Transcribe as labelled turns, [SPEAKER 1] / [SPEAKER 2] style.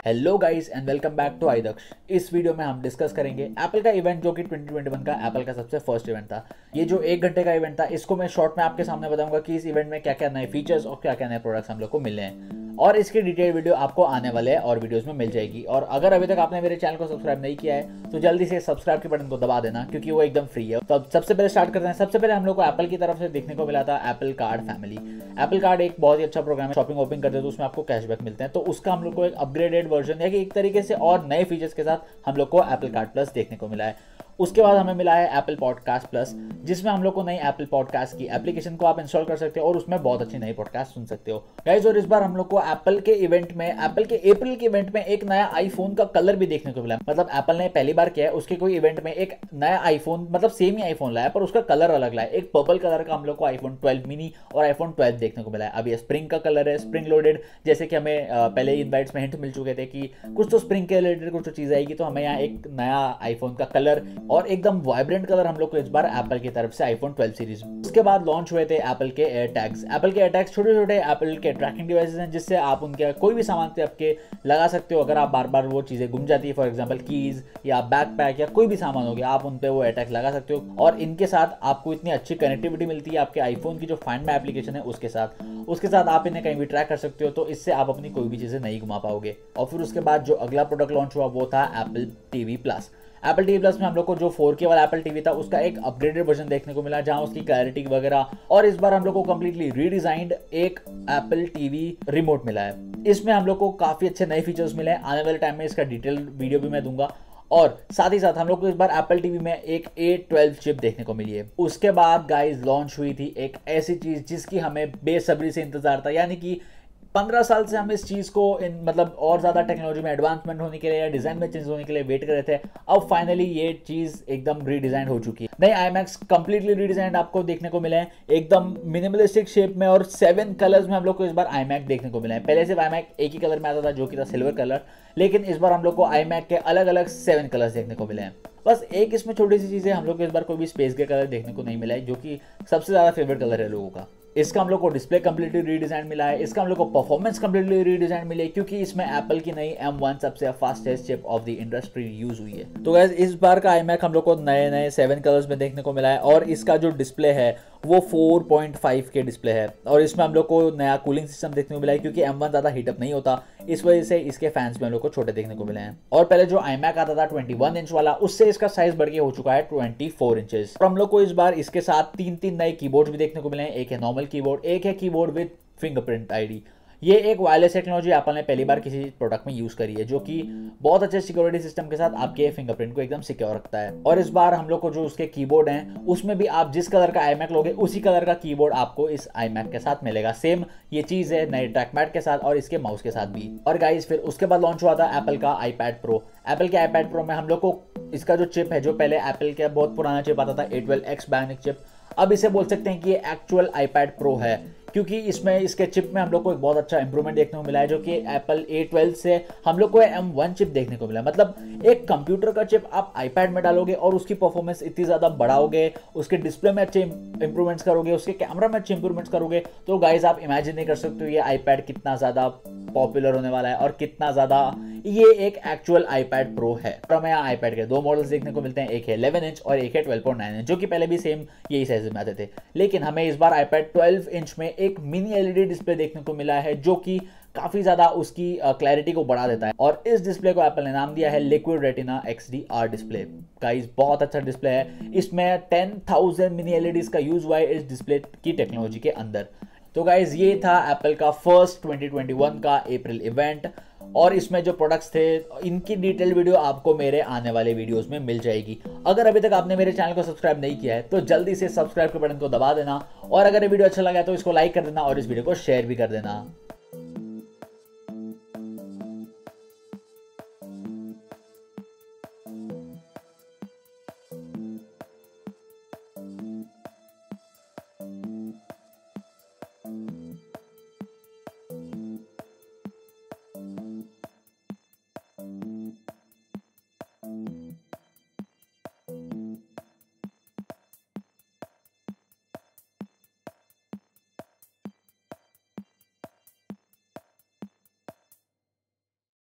[SPEAKER 1] Hello guys and welcome back to Aidaksh. इस video में हम डिस्कस करेंगे एप्पल का इवेंट जो कि 2021 का एप्पल का सबसे फर्स्ट इवेंट था। ये जो 1 घंटे का इवेंट था इसको मैं शॉर्ट में आपके सामने बताऊंगा कि इस इवेंट में क्या क्या नए फीचर्स और क्या क्या नए प्रोडक्ट्स हम लोग को मिले हैं और इसकी डिटेल वीडियो आपको आने वाले हैं और वीडियोस में मिल जाएगी। और अगर अभी तक आपने मेरे चैनल को सब्सक्राइब नहीं किया है तो जल्दी से सब्सक्राइब के बटन को दबा देना क्योंकि वो एकदम फ्री है। तो अब सबसे पहले स्टार्ट करते हैं। सबसे पहले हम लोग को एप्पल की तरफ से देखने को मिला था Apple card family. Apple card एक बहुत ही अच्छा प्रोग्राम है। शॉपिंग वॉपिंग करते हो तो उसमें आपको कैशबैक मिलते हैं, तो उसका हम लोग को एक अपग्रेडेड वर्जन है कि एक तरीके से और नए फीचर्स के साथ हम लोग को एप्पल कार्ड प्लस देखने को मिला है। उसके बाद हमें मिला है एप्पल पॉडकास्ट प्लस, जिसमें हम लोग को नई एप्पल पॉडकास्ट की एप्लीकेशन को आप इंस्टॉल कर सकते हो और उसमें बहुत अच्छी नई पॉडकास्ट सुन सकते हो गाइज। और इस बार हम लोग को एप्पल के इवेंट में, एप्पल के अप्रैल के इवेंट में एक नया आईफोन का कलर भी देखने को मिला। मतलब एप्पल ने पहली बार किया है उसके कोई इवेंट में एक नया आईफोन, मतलब सेम ही आईफोन लाया पर उसका कलर अलग लाया। एक पर्पल कलर का हम लोग को आईफोन 12 मिनी और आईफोन 12 देखने को मिला है। अब ये स्प्रिंग का कलर है, स्प्रिंग लोडेड, जैसे कि हमें पहले इनवाइट्स में हिंट मिल चुके थे कि कुछ तो स्प्रिंग के रिलेटेड कुछ तो चीज आएगी, तो हमें यहाँ एक नया आईफोन का कलर और एकदम वाइब्रेंट कलर हम लोग को इस बार एप्पल की तरफ से आईफोन 12 सीरीज। उसके बाद लॉन्च हुए थे एप्पल के एयर टैग्स। एप्पल के एयर टैग्स छोटे छोटे एप्पल के ट्रैकिंग डिवाइसेस हैं जिससे आप उनके कोई भी सामान से आपके लगा सकते हो। अगर आप बार बार वो चीजें गुम जाती है, फॉर एग्जाम्पल कीज या बैकपैक या कोई भी सामान हो गया, आप उन पे वो एयर टैग्स लगा सकते हो। और इनके साथ आपको इतनी अच्छी कनेक्टिविटी मिलती है आपके आईफोन की जो फाइंड माई एप्लीकेशन है उसके साथ आप इन्हें कहीं भी ट्रैक कर सकते हो, तो इससे आप अपनी कोई भी चीजें नहीं घुमा पाओगे। और फिर उसके बाद जो अगला प्रोडक्ट लॉन्च हुआ वो था Apple TV plus. Apple TV plus में हम लोग को जो 4K वाला एप्पल टीवी था उसका एक अपग्रेडेड वर्जन देखने को मिला, जहां उसकी क्लैरिटी वगैरह, और इस बार हम लोग को कंप्लीटली रीडिजाइंड एक एप्पल टीवी रिमोट मिला है। इसमें हम लोग को काफी अच्छे नए फीचर्स मिले हैं। आने वाले टाइम में इसका डिटेल वीडियो भी मैं दूंगा। और साथ ही साथ हम लोग को इस बार एप्पल टीवी में एक A12 चिप देखने को मिली है। उसके बाद गाइस लॉन्च हुई थी एक ऐसी चीज जिसकी हमें बेसब्री से इंतजार था, यानी कि 15 साल से हम इस चीज को मतलब और ज्यादा टेक्नोलॉजी में एडवांसमेंट होने के लिए या डिजाइन में चेंज होने के लिए वेट कर रहे थे। अब फाइनली ये चीज एकदम रीडिजाइन हो चुकी है। नए आईमैक्स कंप्लीटली रीडिजाइन आपको देखने को मिले हैं, एकदम मिनिमलिस्टिक शेप में, और 7 कलर्स में हम लोग को इस बार आईमैक देखने को मिला है। पहले सिर्फ आईमैक एक ही कलर में आता था जो कि था सिल्वर कलर, लेकिन इस बार हम लोग को आईमैक के अलग अलग 7 कलर्स देखने को मिले हैं। बस एक इसमें छोटी सी चीज है, हम लोग को इस बार कोई भी स्पेस ग्रे कलर देखने को नहीं मिला है जो कि सबसे ज्यादा फेवरेट कलर है लोगों का। इसका हम लोग को डिस्प्ले कंप्लीटली रीडिजाइन मिला है। इसका हम लोग को परफॉर्मेंस कंप्लीटली रीडिजाइन मिली है क्योंकि इसमें एप्पल की नई M1 सबसे fastest chip of the industry use हुई है। तो गाइस इस बार का iMac हम लोग को नए नए 7 कलर्स में देखने को मिला है और इसका जो डिस्प्ले है वो 4.5 के डिस्प्ले है। और इसमें हम लोग को नया कूलिंग सिस्टम देखने को मिला है क्योंकि M1 ज्यादा हीटअप नहीं होता, इस वजह से इसके फैंस में हम लोग को छोटे देखने को मिले हैं। और पहले जो iMac आता था 21 इंच वाला, उससे इसका साइज बढ़ के हो चुका है 24 इंचेस। और हम लोग को इस बार इसके साथ 3 नए कीबोर्ड भी देखने को मिले हैं। एक है नॉर्मल कीबोर्ड, एक है कीबोर्ड विद फिंगरप्रिंट आईडी। ये एक वायरलेस टेक्नोलॉजी एप्पल ने पहली बार किसी प्रोडक्ट में यूज करी है जो कि बहुत अच्छे सिक्योरिटी सिस्टम के साथ आपके फिंगरप्रिंट को एकदम सिक्योर रखता है। और इस बार हम लोग को जो उसके कीबोर्ड हैं उसमें भी आप जिस कलर का iMac लोगे उसी कलर का कीबोर्ड आपको इस iMac के साथ मिलेगा। सेम ये चीज है नए ट्रैकपैड के साथ और इसके माउस के साथ भी। और गाइस फिर उसके बाद लॉन्च हुआ था एप्पल का iPad Pro। एप्पल के iPad Pro में हम लोग को इसका जो चिप है, जो पहले एप्पल का बहुत पुराना चिप आता था A12X बायोनिक चिप, अब इसे बोल सकते हैं कि ये एक्चुअल iPad Pro है क्योंकि इसमें इसके चिप में हम लोग को एक बहुत अच्छा इंप्रूवमेंट देखने को मिला है जो कि एप्पल A12 से हम लोग को M1 चिप देखने को मिला है। मतलब एक कंप्यूटर का चिप आप iPad में डालोगे और उसकी परफॉर्मेंस इतनी ज्यादा बढ़ाओगे, उसके डिस्प्ले में अच्छे इंप्रूवमेंट्स करोगे, उसके कैमरा में अच्छे इंप्रूवमेंट्स करोगे, तो गाइज आप इमेजिन नहीं कर सकते हो ये iPad कितना ज्यादा पॉपुलर होने वाला है और कितना ज्यादा ये एक एक्चुअल iPad Pro है। और हमें यहाँ iPad के 2 मॉडल्स देखने को मिलते हैं, एक है 11 इंच और एक है 12.9 इंच, जो कि पहले भी सेम यही साइज में आते थे। लेकिन हमें इस बार iPad 12 इंच में एक मिनी LED डिस्प्ले देखने को मिला है जो कि काफी ज्यादा उसकी क्लैरिटी को बढ़ा देता है। और इस डिस्प्ले को एप्पल ने नाम दिया है liquid retina XDR display. Guys बहुत अच्छा डिस्प्ले है। इसमें 10,000 मिनी LEDs का यूज हुआ है इस डिस्प्ले की टेक्नोलॉजी के अंदर। तो गाइज ये था एप्पल का फर्स्ट 2021 का अप्रैल इवेंट और इसमें जो प्रोडक्ट्स थे इनकी डिटेल वीडियो आपको मेरे आने वाले वीडियोस में मिल जाएगी। अगर अभी तक आपने मेरे चैनल को सब्सक्राइब नहीं किया है तो जल्दी से सब्सक्राइब के बटन को दबा देना, और अगर ये वीडियो अच्छा लगा तो इसको लाइक कर देना और इस वीडियो को शेयर भी कर देना।